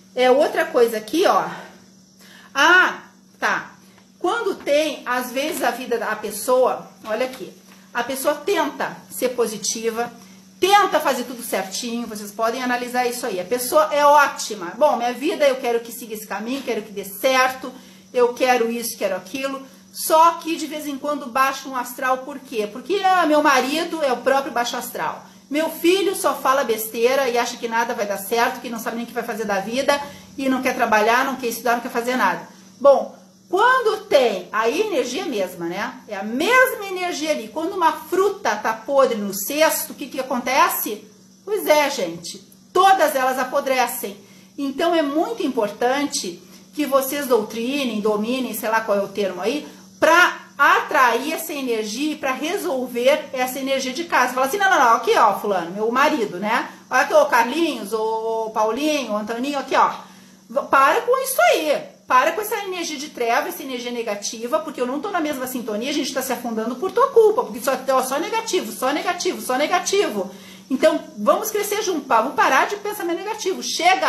Outra coisa aqui, ó. Ah, tá. Quando tem, às vezes a vida da pessoa, olha aqui, a pessoa tenta ser positiva, tenta fazer tudo certinho, vocês podem analisar isso aí. A pessoa é ótima. Bom, minha vida, eu quero que siga esse caminho, quero que dê certo, eu quero isso, quero aquilo. Só que de vez em quando baixa um astral, por quê? Porque meu marido é o próprio baixo astral. Meu filho só fala besteira e acha que nada vai dar certo, que não sabe nem o que vai fazer da vida e não quer trabalhar, não quer estudar, não quer fazer nada. Bom, quando tem a energia mesma, né? É a mesma energia ali. Quando uma fruta tá podre no cesto, o que que acontece? Pois é, gente, todas elas apodrecem. Então é muito importante que vocês doutrinem, dominem, sei lá qual é o termo aí, para atrair essa energia e para resolver essa energia de casa. Fala assim, não, aqui ó, fulano, meu marido, né? Olha aqui, ô Carlinhos, ô Paulinho, ô Antoninho, aqui ó. Para com isso aí, para com essa energia de treva, essa energia negativa, porque eu não tô na mesma sintonia, a gente tá se afundando por tua culpa, porque só negativo, só negativo, só negativo. Então, vamos crescer junto, vamos parar de pensamento negativo,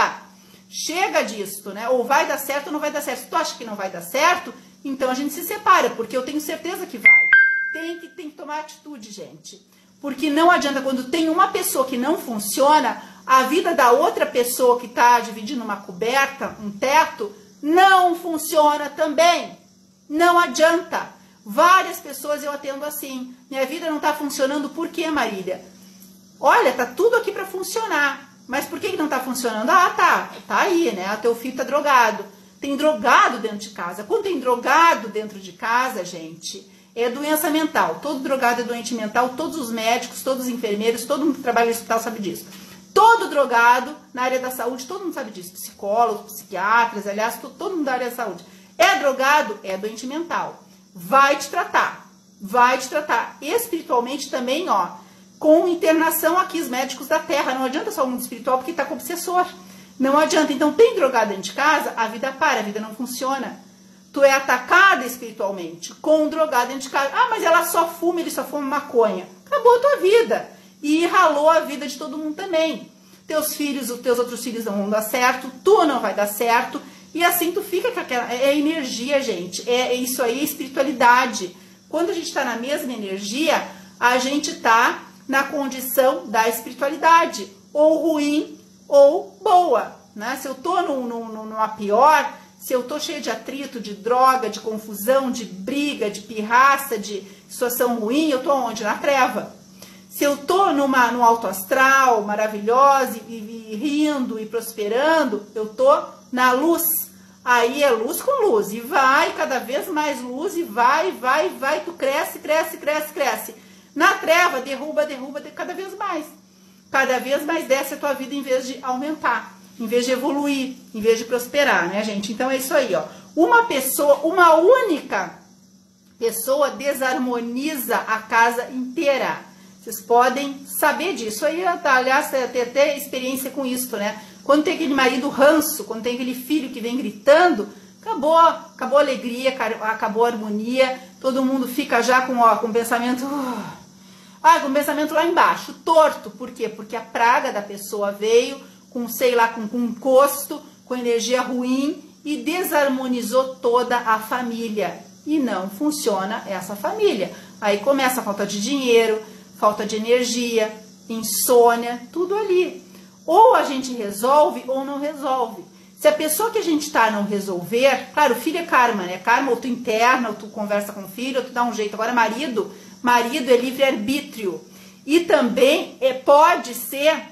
chega disso, né? Ou vai dar certo ou não vai dar certo. Se tu acha que não vai dar certo, então a gente se separa, porque eu tenho certeza que vai. Tem que tomar atitude, gente. Porque não adianta, quando tem uma pessoa que não funciona, a vida da outra pessoa que está dividindo uma coberta, um teto, não funciona também. Não adianta. Várias pessoas eu atendo assim. Minha vida não está funcionando, por quê, Marília? Olha, tá tudo aqui para funcionar. Mas por que não está funcionando? Ah, tá aí, né? O teu filho tá drogado. Tem drogado dentro de casa. Quando tem drogado dentro de casa, gente, é doença mental. Todo drogado é doente mental. Todos os médicos, todos os enfermeiros, todo mundo que trabalha no hospital sabe disso. Todo drogado na área da saúde, todo mundo sabe disso. Psicólogos, psiquiatras, aliás, todo mundo da área da saúde. É drogado? É doente mental. Vai te tratar. Vai te tratar. Espiritualmente também, ó, com internação aqui, os médicos da Terra. Não adianta só o mundo espiritual porque tá com obsessor. Não adianta. Então, tem drogado dentro de casa, a vida para, a vida não funciona. Tu é atacada espiritualmente com um drogado dentro de casa. Ah, mas ela só fuma, ele só fuma maconha. Acabou a tua vida. E ralou a vida de todo mundo também. Teus filhos, os teus outros filhos não vão dar certo, tu não vai dar certo. E assim tu fica com aquela... É energia, gente. Isso aí é espiritualidade. Quando a gente está na mesma energia, a gente está na condição da espiritualidade. Ou ruim, ou boa, né? Se eu tô numa pior, se eu tô cheio de atrito, de droga, de confusão, de briga, de pirraça, de situação ruim, eu tô onde? Na treva. Se eu tô no alto astral, maravilhosa, e rindo e prosperando, eu tô na luz. Aí é luz com luz, e vai cada vez mais luz, e vai, tu cresce. Na treva, derruba cada vez mais. Cada vez mais desce a tua vida em vez de aumentar, em vez de evoluir, em vez de prosperar, né, gente? Então é isso aí, ó. Uma única pessoa desarmoniza a casa inteira. Vocês podem saber disso. Aí, aliás, tem até experiência com isso, né? Quando tem aquele marido ranço, quando tem aquele filho que vem gritando, acabou a alegria, acabou a harmonia, todo mundo fica já com pensamento... com pensamento lá embaixo, torto. Por quê? Porque a praga da pessoa veio com, sei lá, com encosto, com energia ruim e desarmonizou toda a família. E não funciona essa família. Aí começa a falta de dinheiro, falta de energia, insônia, tudo ali. Ou a gente resolve ou não resolve. Se a pessoa que a gente tá não resolver, claro, filho é karma, né? Karma, ou tu interna, ou tu conversa com o filho, ou tu dá um jeito. Agora, marido é livre-arbítrio. E também pode ser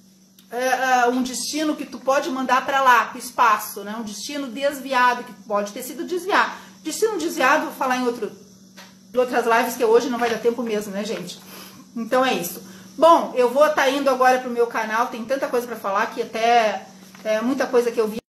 um destino que tu pode mandar para lá, para o espaço, né? Um destino desviado, que pode ter sido desviado. Destino desviado, vou falar em outras lives, que hoje não vai dar tempo mesmo, né, gente? Então é isso. Bom, eu vou estar indo agora pro meu canal, tem tanta coisa para falar que até muita coisa que eu vi